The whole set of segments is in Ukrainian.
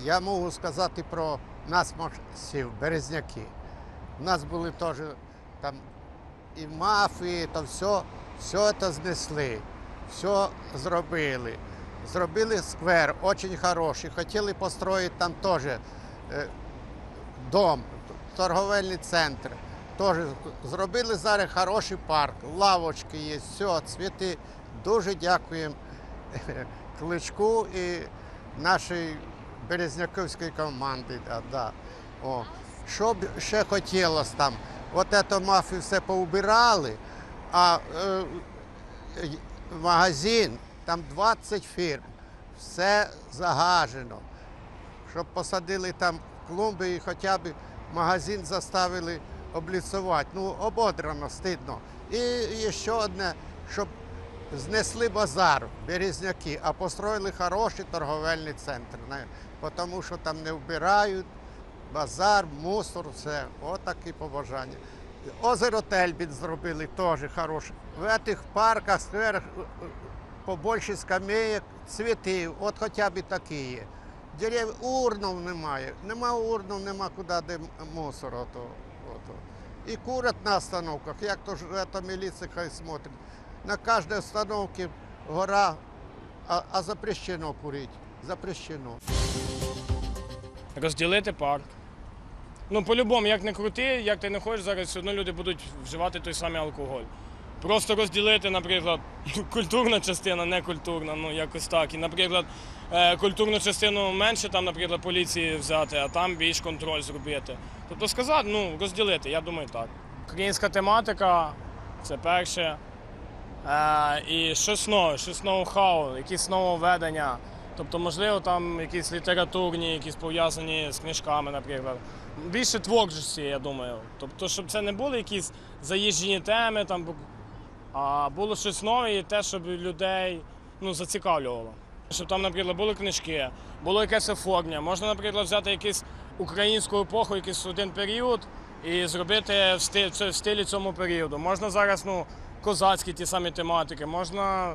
Я можу сказати про нас, морців, березняки. У нас були теж там і мафії, то все це знесли, все зробили. Зробили сквер, дуже хороший. Хотіли построїти там теж дом, торговельний центр. Теж зробили зараз хороший парк, лавочки є, все, цвіти. Дуже дякуємо Кличку і нашій березняковській команді. Да. О. Що б ще хотілося там? От цю мафію все поубирали, а магазин, там 20 фірм, все загажено. Щоб посадили там клумби і хоча б магазин заставили обліцувати. Ну, ободрано, стидно. І ще одне, щоб знесли базар, березняки, а построїли хороший торговельний центр. Тому що там не вбирають, базар, мусор, все. Отакі побажання. Озеро Тельбіт зробили теж хороше. В цих парках, скверах побільше скамеек, цвітів, от хоча б такі є. Дерев, урнів немає, нема урнів, нема куди де мусор. І курять на остановках, як то ж міліція хай смотрить. На кожній остановці гора, а запрещено курити, запрещено. Розділити парк. Ну, по-любому, як не крути, як ти не хочеш, зараз все одно люди будуть вживати той самий алкоголь. Просто розділити, наприклад, культурна частина, не культурна, ну якось так. І, наприклад, культурну частину менше, там, наприклад, поліції взяти, а там більш контроль зробити. Тобто сказати, ну, розділити, я думаю, так. Українська тематика – це перше. І щось ноу-хау, якісь нововведення. Тобто, можливо, там якісь літературні, якісь пов'язані з книжками, наприклад. Більше творчості, я думаю. Тобто, щоб це не були якісь заїжджені теми, там, а було щось нове і те, щоб людей зацікавлювало. Щоб там, наприклад, були книжки, було якесь оформлення. Можна, наприклад, взяти якусь українську епоху, якийсь один період і зробити в стилі цьому періоду. Можна зараз, козацькі ті самі тематики, можна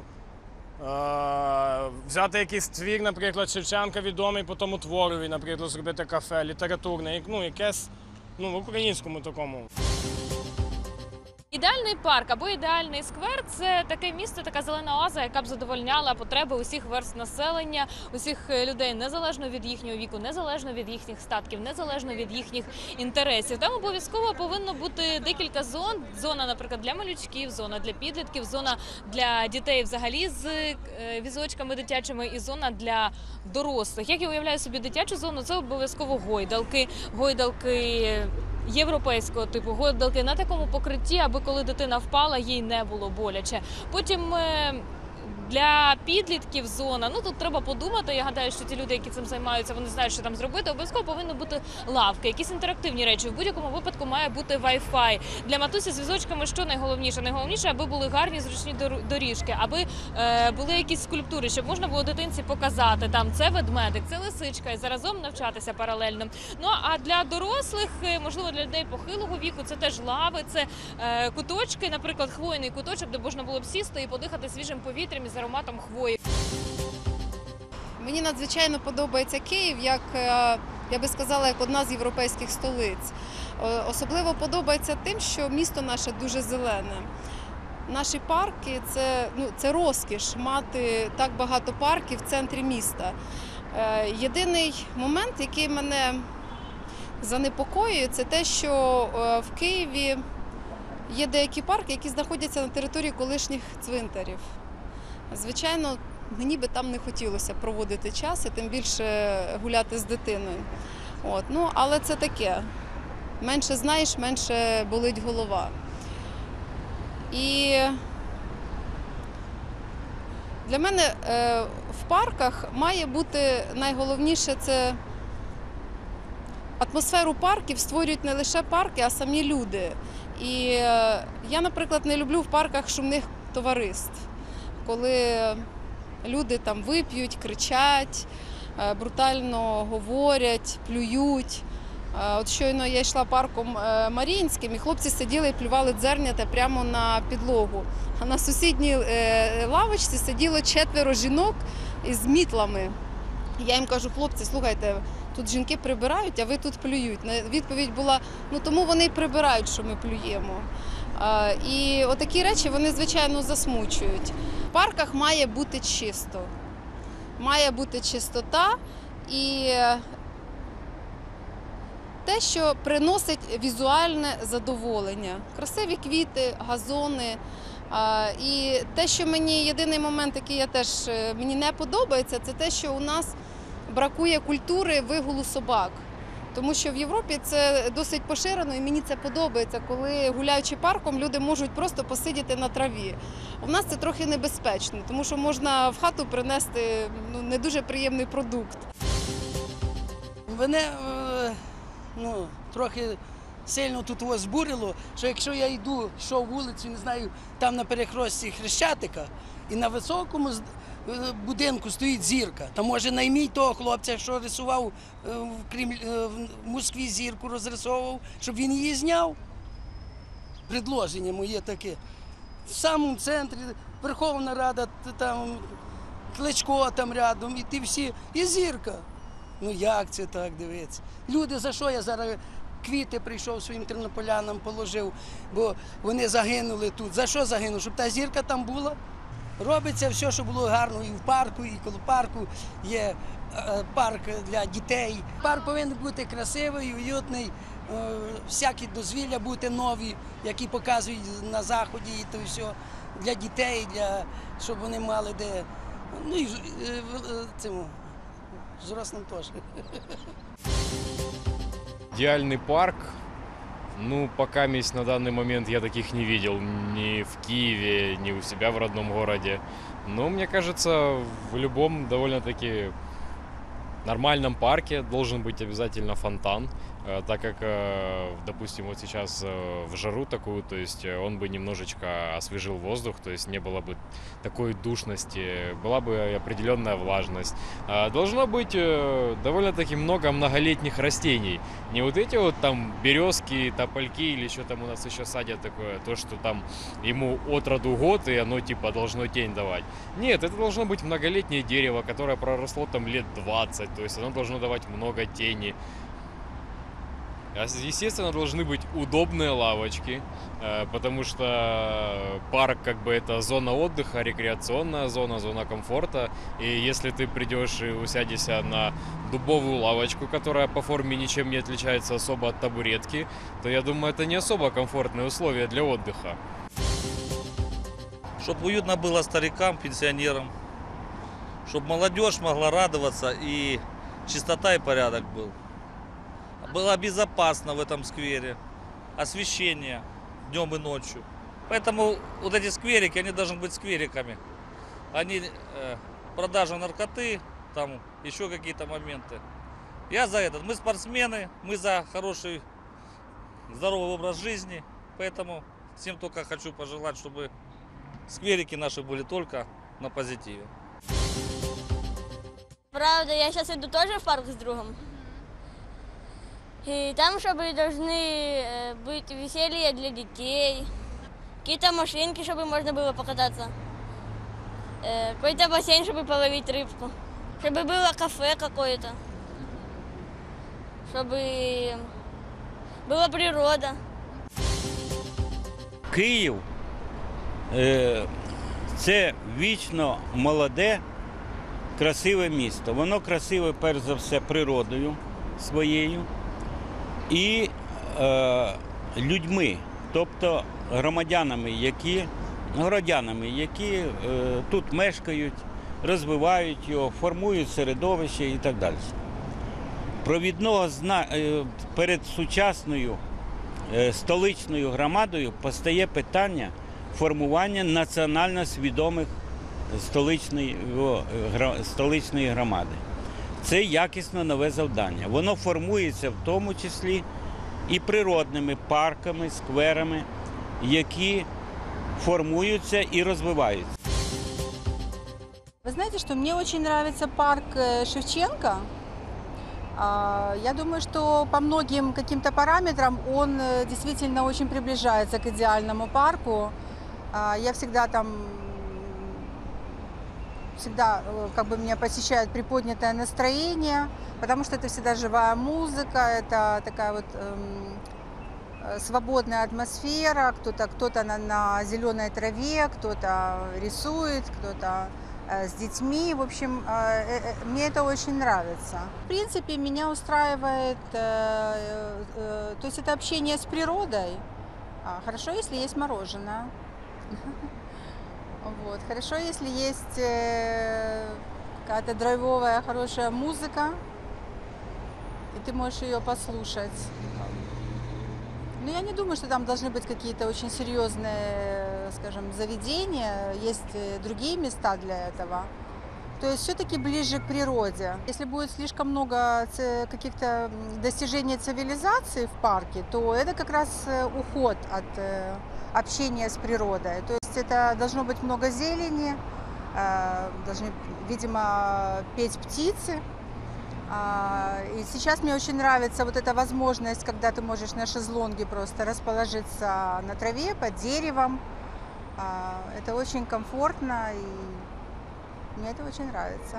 взяти якийсь твір, наприклад, Шевченка відомий по тому творові, наприклад, зробити кафе, літературне, якесь, в українському такому. Ідеальний парк або ідеальний сквер – це таке місце, така зелена оаза, яка б задовольняла потреби усіх верств населення, усіх людей, незалежно від їхнього віку, незалежно від їхніх статків, незалежно від їхніх інтересів. Там обов'язково повинно бути декілька зон. Зона, наприклад, для малючків, зона для підлітків, зона для дітей взагалі з візочками дитячими і зона для дорослих. Як я уявляю собі дитячу зону, це обов'язково гойдалки європейського типу, гойдалки на такому покритті, аби коли дитина впала, їй не було боляче. Потім для підлітків зона, тут треба подумати, я гадаю, що ті люди, які цим займаються, вони знають, що там зробити, обов'язково повинні бути лавки, якісь інтерактивні речі, в будь-якому випадку має бути Wi-Fi. Для матусі з візочками що найголовніше? Найголовніше, аби були гарні зручні доріжки, аби були якісь скульптури, щоб можна було дитинці показати, там це ведмедик, це лисичка, і заразом навчатися паралельно. Ну, а для дорослих, можливо, для людей похилого віку, це теж лави, це куточки, наприклад, хвойний куточок, де можна було б сісти і подихати свіжим повітрям з ароматом хвої. Мені надзвичайно подобається Київ, як, я би сказала, як одна з європейських столиць. Особливо подобається тим, що місто наше дуже зелене. Наші парки – це розкіш мати так багато парків в центрі міста. Єдиний момент, який мене занепокоює, це те, що в Києві є деякі парки, які знаходяться на території колишніх цвинтарів. Звичайно, мені би там не хотілося проводити час і тим більше гуляти з дитиною. Але це таке. Менше знаєш, менше болить голова. І для мене в парках має бути найголовніше – це атмосферу парків створюють не лише парки, а самі люди. І я, наприклад, не люблю в парках шумних товариств, коли люди там вип'ють, кричать, брутально говорять, плюють. От щойно я йшла парком Маріїнським, і хлопці сиділи і плювали дзернята прямо на підлогу. А на сусідній лавочці сиділо 4 жінок із мітлами. Я їм кажу: хлопці, слухайте, тут жінки прибирають, а ви тут плюють. Відповідь була, ну тому вони й прибирають, що ми плюємо. І отакі речі, вони, звичайно, засмучують. В парках має бути чисто. Має бути чистота і те, що приносить візуальне задоволення. Красиві квіти, газони. І те, що мені єдиний момент, який мені не подобається, це те, що у нас бракує культури вигулу собак. Тому що в Європі це досить поширено і мені це подобається, коли гуляючи парком, люди можуть просто посидіти на траві. У нас це трохи небезпечно, тому що можна в хату принести не дуже приємний продукт. Мене трохи сильно тут збурило, що якщо я йшов вулицю, не знаю, там на перехресті Хрещатика, і на високому будинку стоїть зірка, то може найміть того хлопця, що рисував в Москві зірку, розрисовував, щоб він її зняв. Предложення моє таке. В самому центрі Верховна Рада, там Кличко там рядом, і ті всі, і зірка. Ну як це так дивиться? Люди, за що я зараз квіти прийшов своїм тернополянам, положив, бо вони загинули тут. За що загинув? Щоб та зірка там була? Робиться все, щоб було гарно і в парку, і коло парку є парк для дітей. Парк повинен бути красивий, уютний, всякі дозвілля бути нові, які показують на заході, і то все для дітей, щоб вони мали де. Ну і цьому взрослым тоже. Идеальный парк, ну, пока на данный момент я таких не видел ни в Киеве, ни у себя в родном городе. Но мне кажется, в любом довольно-таки нормальном парке должен быть обязательно фонтан, так как, допустим, вот сейчас в жару такую, то есть он бы немножечко освежил воздух, то есть не было бы такой душности, была бы определенная влажность. Должно быть довольно-таки много многолетних растений, не вот эти вот там березки, топольки или что там у нас еще садят такое, то, что там ему от роду год и оно типа должно тень давать. Нет, это должно быть многолетнее дерево, которое проросло там лет 20, то есть оно должно давать много тени. Естественно, должны быть удобные лавочки, потому что парк как бы это зона отдыха, рекреационная зона, зона комфорта. И если ты придешь и усядешься на дубовую лавочку, которая по форме ничем не отличается особо от табуретки, то я думаю, это не особо комфортные условия для отдыха. Чтобы уютно было старикам, пенсионерам, чтобы молодежь могла радоваться и чистота и порядок был. Было безопасно в этом сквере, освещение днем и ночью. Поэтому вот эти скверики, они должны быть сквериками. Они продажа наркоты, там еще какие-то моменты. Я за это. Мы спортсмены, мы за хороший, здоровый образ жизни. Поэтому всем только хочу пожелать, чтобы скверики наши были только на позитиве. Правда, я сейчас иду тоже в парк с другом. И там, чтобы должны быть веселье для детей, какие-то машинки, чтобы можно было покататься, какой-то бассейн, чтобы половить рыбку, чтобы было кафе какое-то, чтобы была природа. Київ – це вічно молоде, красиве місто. Воно красиве, перш за все, природою своєю і людьми, тобто громадянами, які тут мешкають, розвивають його, формують середовище і так далі. Провідного перед сучасною столичною громадою постає питання формування національно свідомих столичної громади. Це якісно нове завдання. Воно формується в тому числі і природними парками, скверами, які формуються і розвиваються. Вы знаете, что мне очень нравится парк Шевченко. Я думаю, что по многим каким-то параметрам он действительно очень приближается к идеальному парку. Я всегда там всегда как бы меня посещает приподнятое настроение, потому что это всегда живая музыка, это такая вот свободная атмосфера, кто-то на зеленой траве, кто-то рисует, кто-то с детьми. В общем, мне это очень нравится. В принципе, меня устраивает, то есть это общение с природой. Хорошо, если есть мороженое. Вот. Хорошо, если есть какая-то драйвовая, хорошая музыка, и ты можешь ее послушать. Но я не думаю, что там должны быть какие-то очень серьезные, скажем, заведения. Есть другие места для этого. То есть все-таки ближе к природе. Если будет слишком много каких-то достижений цивилизации в парке, то это как раз уход от общения с природой. То есть это должно быть много зелени, должны, видимо, петь птицы. И сейчас мне очень нравится вот эта возможность, когда ты можешь на шезлонге просто расположиться на траве, под деревом. Это очень комфортно, и мне это очень нравится.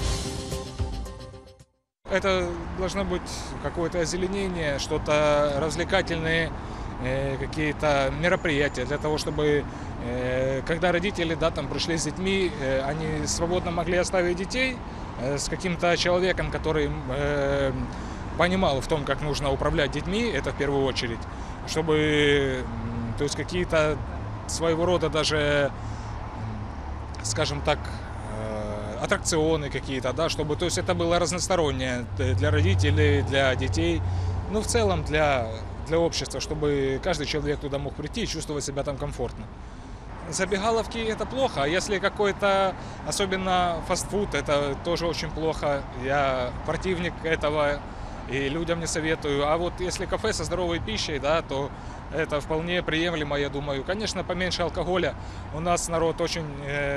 Это должно быть какое-то озеленение, что-то развлекательное, какие-то мероприятия для того, чтобы когда родители, да, там пришли с детьми, они свободно могли оставить детей с каким-то человеком, который понимал в том, как нужно управлять детьми, это в первую очередь, чтобы, то есть какие-то своего рода даже, скажем так, аттракционы какие-то, да, чтобы, то есть это было разностороннее для родителей, для детей, ну, в целом для общества, чтобы каждый человек туда мог прийти и чувствовать себя там комфортно. Забегаловки – это плохо, а если какой-то, особенно фастфуд, это тоже очень плохо. Я противник этого и людям не советую. А вот если кафе со здоровой пищей, да, то это вполне приемлемо, я думаю. Конечно, поменьше алкоголя. У нас народ очень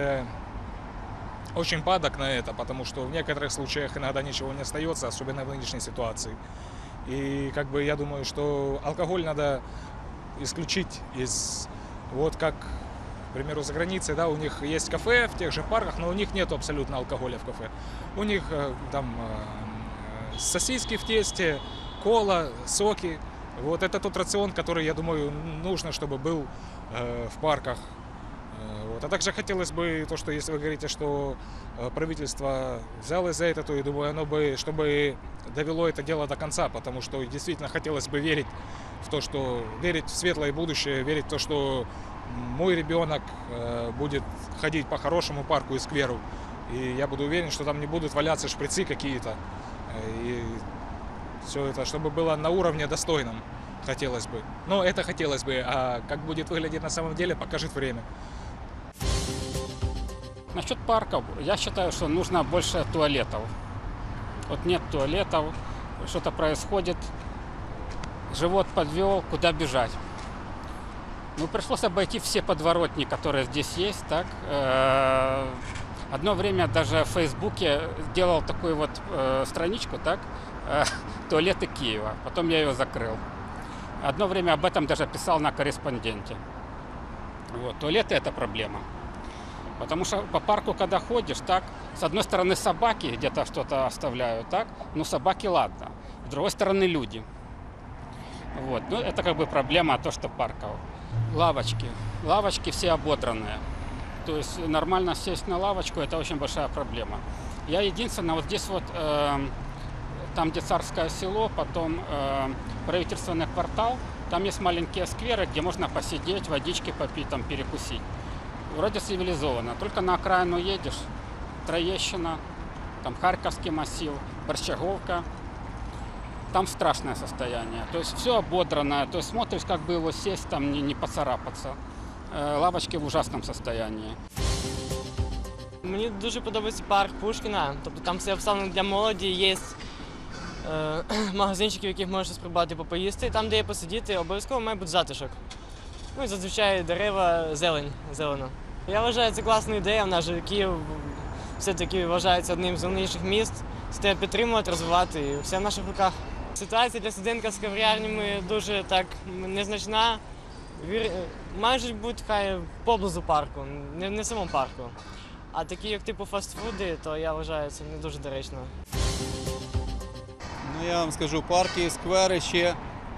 падок на это, потому что в некоторых случаях иногда ничего не остается, особенно в нынешней ситуации. И как бы я думаю, что алкоголь надо исключить из, вот как, к примеру, за границей, да, у них есть кафе в тех же парках, но у них нет абсолютно алкоголя в кафе. У них там сосиски в тесте, кола, соки. Вот это тот рацион, который, я думаю, нужно, чтобы был в парках. Вот. А также хотелось бы, то, что если вы говорите, что правительство взялось за это, то я думаю, оно бы, чтобы довело это дело до конца, потому что действительно хотелось бы верить в то, что верить в светлое будущее, верить в то, что мой ребенок будет ходить по хорошему парку и скверу, и я буду уверен, что там не будут валяться шприцы какие-то, и все это, чтобы было на уровне достойном, хотелось бы. Но это хотелось бы, а как будет выглядеть на самом деле, покажет время. Насчет парков, я считаю, что нужно больше туалетов. Вот нет туалетов, что-то происходит, живот подвел, куда бежать. Ну, пришлось обойти все подворотни, которые здесь есть, так. Одно время даже в Фейсбуке делал такую вот страничку, так, туалеты Киева. Потом я ее закрыл. Одно время об этом даже писал на «Корреспонденте». Вот, туалеты – это проблема. Потому что по парку, когда ходишь, так, с одной стороны собаки где-то что-то оставляют, так, ну собаки ладно, с другой стороны люди. Вот, ну это как бы проблема, то, что парков. Лавочки все ободранные. То есть нормально сесть на лавочку – это очень большая проблема. Я единственное, вот здесь вот, там где Царское село, потом правительственный квартал, там есть маленькие скверы, где можно посидеть, водички попить, там перекусить. Вроде цивилизованно, только на окраину едешь, Троещина, там Харьковский массив, Борщаговка, там страшное состояние. То есть все ободранное, то есть смотришь, как бы его сесть, там не поцарапаться. Лавочки в ужасном состоянии. Мені дуже подобається парк Пушкіна, тобто там все обставлено для молоді, є магазинчики, в яких можна щось придбати, поїсти. Там, де є посидіти, обов'язково має бути затишок. Ну і зазвичай дерева, зелено. Я вважаю, це класна ідея, в нас же Київ все-таки вважається одним з головніших міст. Це треба підтримувати, розвивати, і все в наших руках. Ситуація для студентів з кав'ярнями дуже так незначна. Майже будь хай поблизу парку, не в самому парку. А такі, як типу фастфуди, то я вважаю, це не дуже доречно. Ну, я вам скажу, парки і сквери ще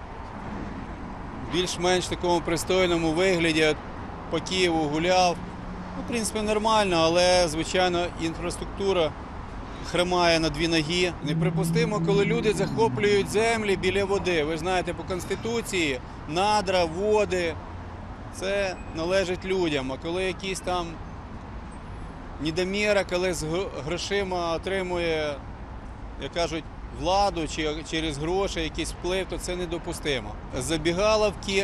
в більш-менш такому пристойному вигляді. По Києву гуляв. Ну, в принципі, нормально, але, звичайно, інфраструктура хромає на дві ноги. Неприпустимо, коли люди захоплюють землі біля води. Ви ж знаєте, по Конституції надра, води – це належить людям. А коли якийсь там недомірок, коли з грошима отримує, як кажуть, владу чи через гроші якийсь вплив, то це недопустимо. Забігаловки,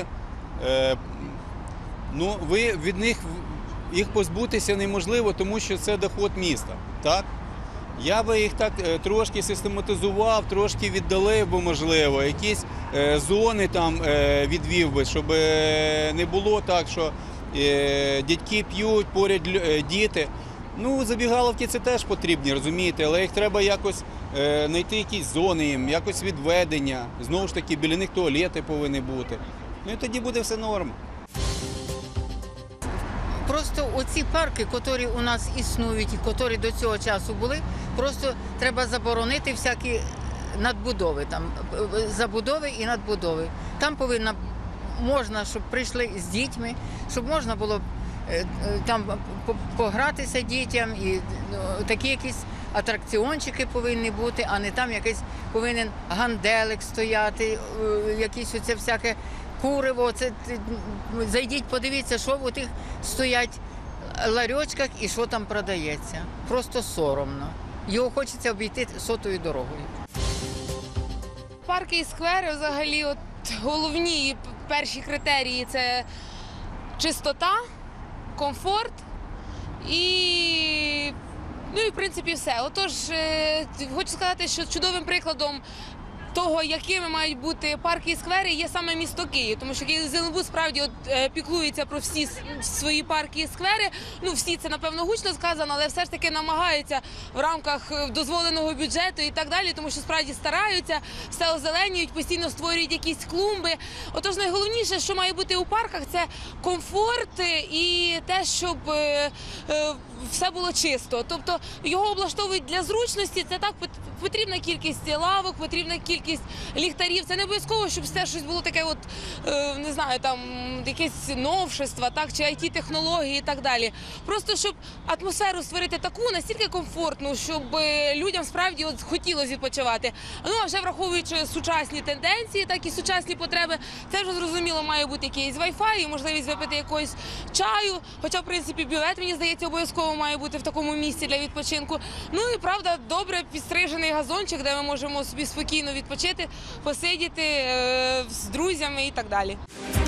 ну, від них їх позбутися неможливо, тому що це доход міста. Так? Я би їх так трошки систематизував, трошки віддалив би, можливо, якісь зони там відвів би, щоб не було так, що дядьки п'ють, поряд діти. Ну, забігаловки це теж потрібні, розумієте, але їх треба якось знайти якісь зони їм, якось відведення. Знову ж таки, біля них туалети повинні бути. Ну і тоді буде все норм. Просто оці парки, які у нас існують і які до цього часу були, просто треба заборонити всякі надбудови, там, забудови і надбудови. Там можна, щоб прийшли з дітьми, щоб можна було там погратися дітям, і такі якісь атракціончики повинні бути, а не там якийсь повинен ганделик стояти, якісь оце всяке куриво. Це, зайдіть, подивіться, що в тих стоять ларьочках і що там продається. Просто соромно. Його хочеться обійти сотою дорогою. Парки і сквери взагалі от головні перші критерії – це чистота, комфорт і, ну і в принципі все. Отож, хочу сказати, що чудовим прикладом того, якими мають бути парки і сквери, є саме місто Київ. Тому що Київзеленбуд справді піклується про всі свої парки і сквери. Ну, всі це, напевно, гучно сказано, але все ж таки намагаються в рамках дозволеного бюджету і так далі, тому що справді стараються, все озеленюють, постійно створюють якісь клумби. Отож, найголовніше, що має бути у парках, це комфорт і те, щоб все було чисто. Тобто його облаштовують для зручності, це так, потрібна кількість лавок, потрібна кількість ліхтарів. Це не обов'язково, щоб все щось було таке, от, не знаю, там, якесь новшество, так, чи IT-технології і так далі. Просто, щоб атмосферу створити таку, настільки комфортну, щоб людям справді от хотілося відпочивати. Ну, а вже враховуючи сучасні тенденції, так і сучасні потреби, це вже зрозуміло має бути якийсь Wi-Fi і можливість випити якогось чаю, хоча, в принципі, бювет, мені здається, обов'язково має бути в такому місці для відпочинку. Ну і, правда, добре підстрижений газончик, де ми можемо собі спокійно відпочити, посидіти з друзями і так далі.